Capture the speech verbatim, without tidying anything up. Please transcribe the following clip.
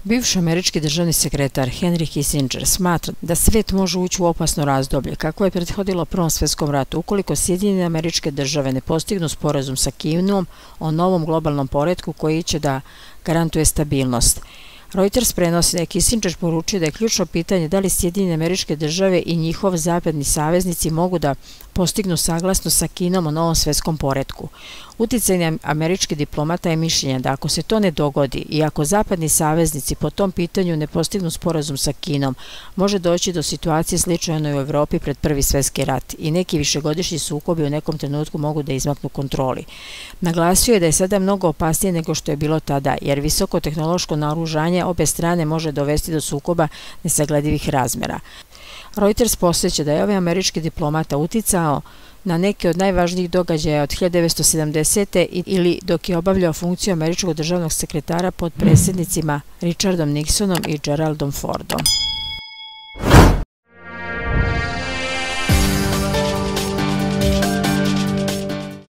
Bivši američki državni sekretar Henry Kissinger smatra da svet može ući u opasno razdoblje kako je prethodilo Prvom svjetskom ratu ukoliko Sjedinjene Američke Države ne postignu sporazum sa Kinom o novom globalnom poretku koji će da garantuje stabilnost. Reuters prenosi da je Kissinger poručio da je ključno pitanje da li Sjedinjene Američke Države i njihov zapadni saveznici mogu da postignu saglasnost sa Kinom o novom svjetskom poretku. Uticajni američki diplomata je mišljenja da ako se to ne dogodi i ako zapadni saveznici po tom pitanju ne postignu sporazum sa Kinom, može doći do situacije slične onoj u Evropi pred Prvi svjetski rat i neki višegodišnji sukobi u nekom trenutku mogu da izmaknu kontroli. Naglasio je da je sada mnogo opasnije nego što je bilo tada, jer visoko tehnološko naoružanje obe strane može dovesti do sukoba nesagledivih razmera. Reuters podsjeća da je ovaj američki diplomata uticao na neke od najvažnijih događaja od hiljadu devetsto sedamdesete ili dok je obavljao funkciju američkog državnog sekretara pod predsjednicima Richardom Nixonom i Geraldom Fordom.